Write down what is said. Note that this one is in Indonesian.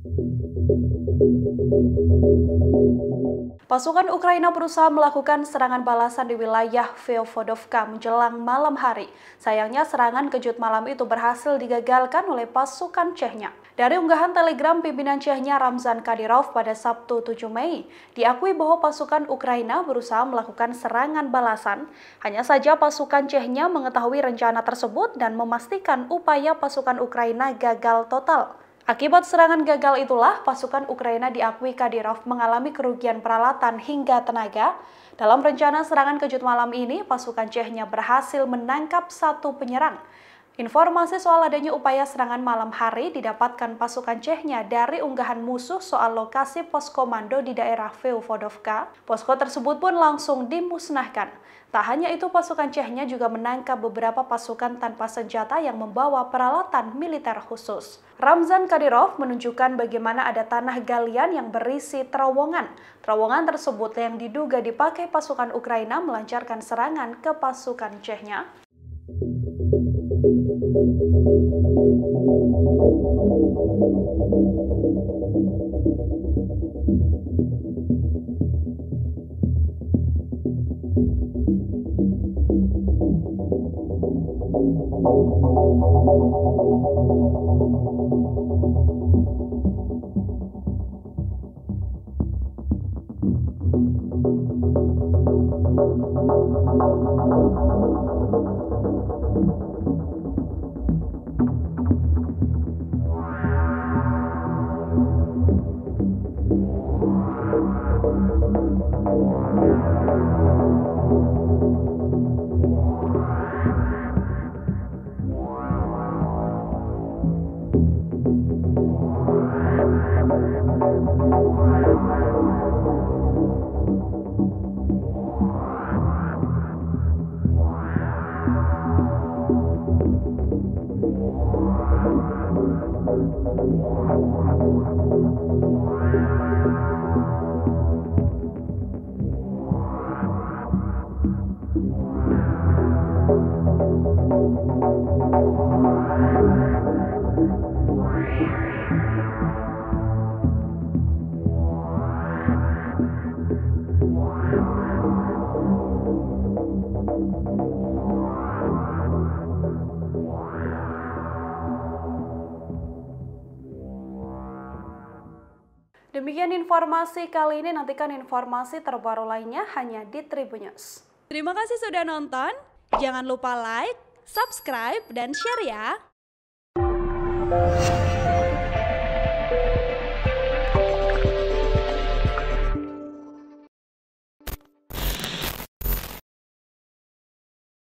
Pasukan Ukraina berusaha melakukan serangan balasan di wilayah Voivodovka menjelang malam hari. Sayangnya serangan kejut malam itu berhasil digagalkan oleh pasukan Chechnya. Dari unggahan Telegram pimpinan Chechnya Ramzan Kadyrov pada Sabtu 7 Mei, diakui bahwa pasukan Ukraina berusaha melakukan serangan balasan. Hanya saja pasukan Chechnya mengetahui rencana tersebut dan memastikan upaya pasukan Ukraina gagal total. Akibat serangan gagal itulah, pasukan Ukraina diakui Kadyrov mengalami kerugian peralatan hingga tenaga. Dalam rencana serangan kejut malam ini, pasukan Chechnya berhasil menangkap satu penyerang. Informasi soal adanya upaya serangan malam hari didapatkan pasukan Chechnya dari unggahan musuh soal lokasi pos komando di daerah Voivodovka. Posko tersebut pun langsung dimusnahkan. Tak hanya itu, pasukan Chechnya juga menangkap beberapa pasukan tanpa senjata yang membawa peralatan militer khusus. Ramzan Kadyrov menunjukkan bagaimana ada tanah galian yang berisi terowongan. Terowongan tersebut yang diduga dipakai pasukan Ukraina melancarkan serangan ke pasukan Chechnya. Demikian informasi kali ini, nantikan informasi terbaru lainnya hanya di Tribun News. Terima kasih sudah nonton, jangan lupa like, subscribe, dan share ya!